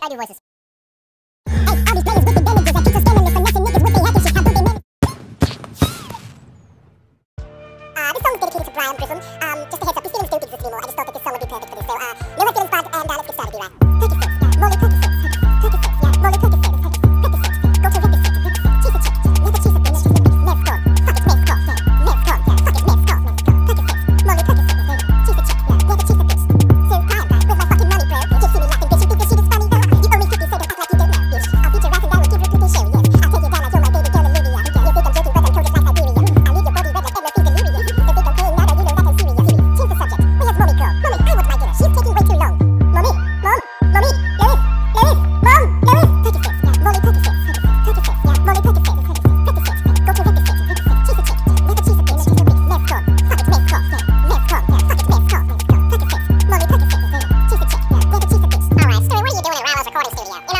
I do voices. Hey, all these players with advantages. I keep on scamming and finessing niggas with their happy shit. How do they manage? This song is dedicated to Brian Griffin. Just a heads up, these feelings don't exist anymore. I just thought that this song would be perfect for this. So, no hard feelings, bud, and let's get started, B-Right. Percocet, yeah, Molly Percocet, Percocet, yeah, Molly Percocet, Percocet, go to Percocet, cheese a chick, never cheese a bitch, never gone, fuck it, never gone, yeah, never gone, yeah, fuck it, never gone, Percocet, Molly Percocet, cheese a chick, yeah, never cheese a bitch. Since time, with my fucking money, bro, you see me laughing, bitch, you think this shit is funny, though? You owe me 50, so don't act like you don't know, bitch. I'll beat your ass and down and give replica share, yes. I'll take you down like you're my baby girl Olivia. You think I'm joking, but I'm cold just like Siberia. I'll leave your body red like Edward Sea's delirious. If you think I'm playing nada, you know that I'm serious. Change the subject. Where's mommy girl? Mommy, I want my dinner. She's taking way too long. Mommy, Lewis, Percocet, yeah, Molly Percocet, Percocet, yeah, Molly Percocet, Percocet, go to Percocet, cheese a chick, never cheese a bitch, never gone, fuck it, never gone, yeah, never gone, yeah, fuck it, never gone, Percocet, Molly Percocet, cheese a chick, yeah, never cheese a bitch. Alright, Stewie, what are you doing in Rowell's recording studio?